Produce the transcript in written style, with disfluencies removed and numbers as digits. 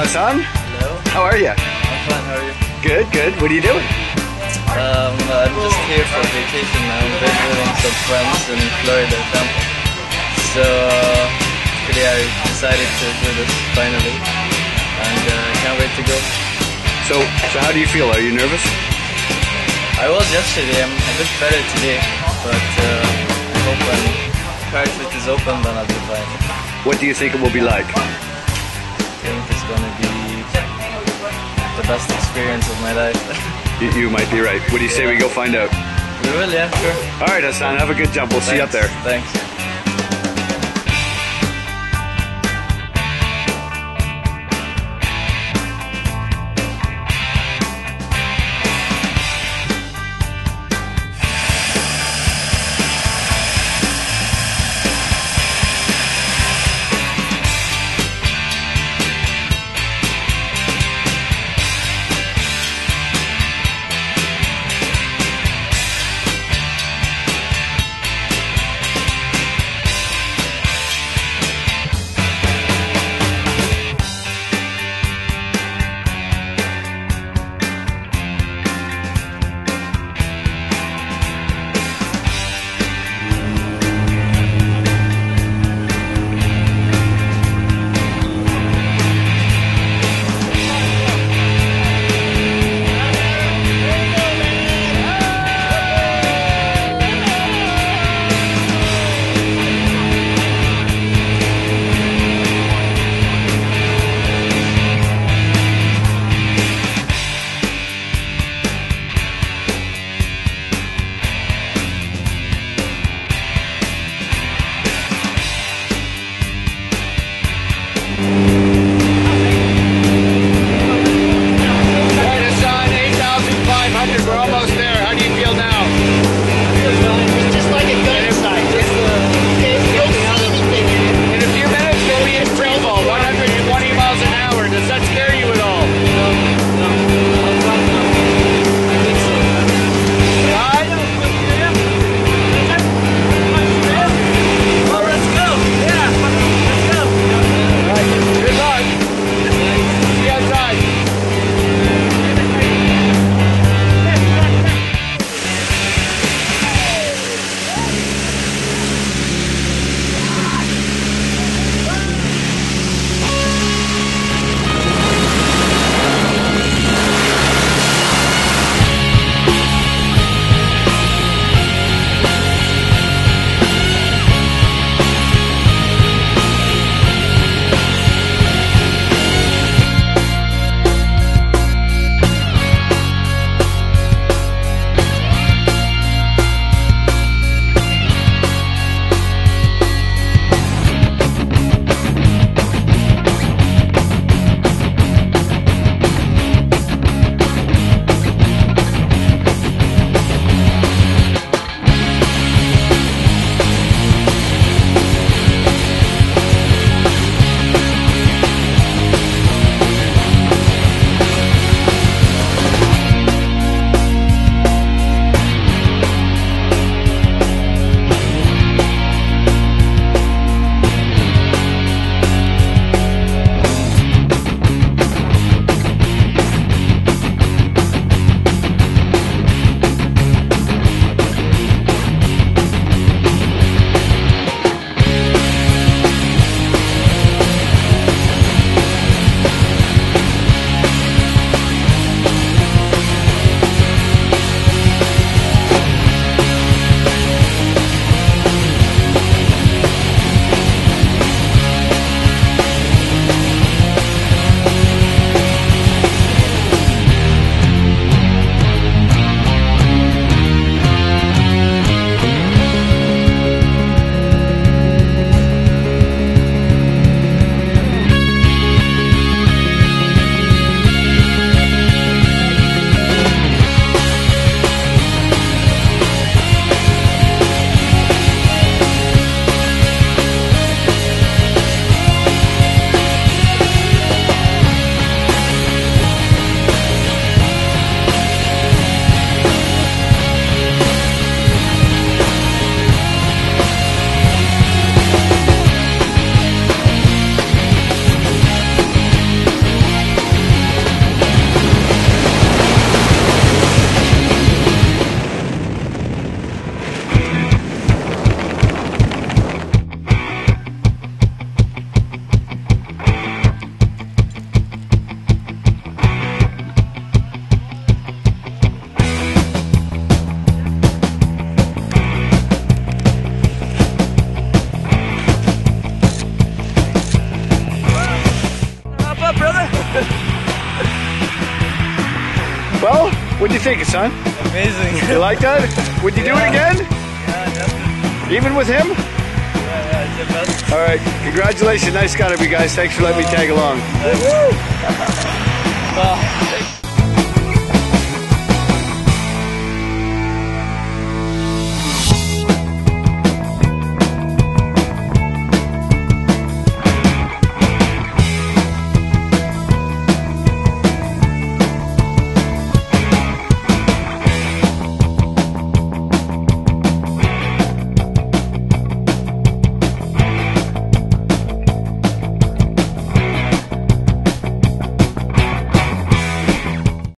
Hassan. Hello. How are you? I'm fine, how are you? Good, good. What are you doing? I'm just here for vacation now. I'm visiting some friends in Florida, Tampa. So today I decided to do this finally, and I can't wait to go. So how do you feel? Are you nervous? I was yesterday. I'm a bit better today, but I hope when parachute is open, then I'll be fine. What do you think it will be like? I think it's gonna be the best experience of my life. You might be right. What do you say we go find out? We will, yeah, sure. All right, Hassan. Have a good jump. We'll see you up there. Thanks. think, Hassan? Amazing. You like that? Would you do it again? Yeah, definitely. Even with him? Yeah, it's the best. All right. Congratulations. Nice got of you guys. Thanks for letting me tag along. Wow.